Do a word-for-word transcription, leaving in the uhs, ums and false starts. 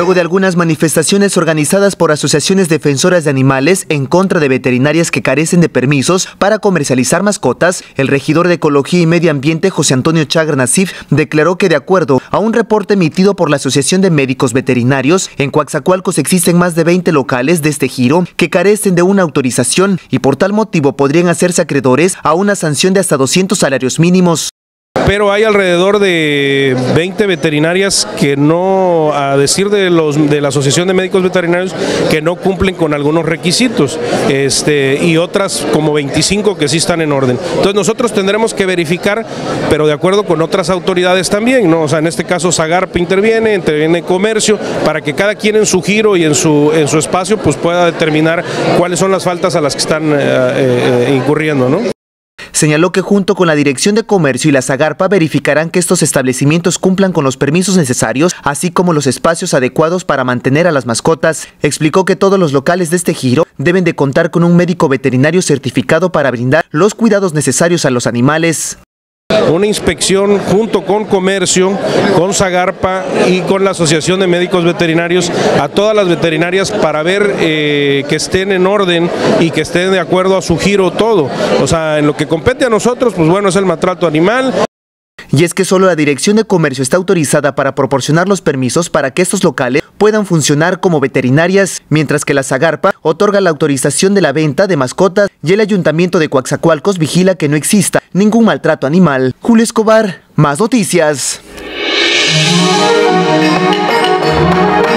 Luego de algunas manifestaciones organizadas por asociaciones defensoras de animales en contra de veterinarias que carecen de permisos para comercializar mascotas, el regidor de Ecología y Medio Ambiente, José Antonio Chagra Nassif, declaró que de acuerdo a un reporte emitido por la Asociación de Médicos Veterinarios, en Coaxacualcos existen más de veinte locales de este giro que carecen de una autorización y por tal motivo podrían hacerse acreedores a una sanción de hasta doscientos salarios mínimos. Pero hay alrededor de veinte veterinarias que no, a decir de los de la Asociación de Médicos Veterinarios, que no cumplen con algunos requisitos, este, y otras como veinticinco que sí están en orden. Entonces nosotros tendremos que verificar, pero de acuerdo con otras autoridades también, ¿no? O sea, en este caso Zagarpa interviene, interviene Comercio, para que cada quien en su giro y en su en su espacio pues pueda determinar cuáles son las faltas a las que están eh, eh, incurriendo, ¿no? Señaló que junto con la Dirección de Comercio y la Zagarpa verificarán que estos establecimientos cumplan con los permisos necesarios, así como los espacios adecuados para mantener a las mascotas. Explicó que todos los locales de este giro deben de contar con un médico veterinario certificado para brindar los cuidados necesarios a los animales. Una inspección junto con Comercio, con Zagarpa y con la Asociación de Médicos Veterinarios a todas las veterinarias para ver eh, que estén en orden y que estén de acuerdo a su giro todo. O sea, en lo que compete a nosotros, pues bueno, es el maltrato animal. Y es que solo la Dirección de Comercio está autorizada para proporcionar los permisos para que estos locales puedan funcionar como veterinarias, mientras que la Zagarpa otorga la autorización de la venta de mascotas y el Ayuntamiento de Coaxacualcos vigila que no exista ningún maltrato animal. Julio Escobar, Más Noticias.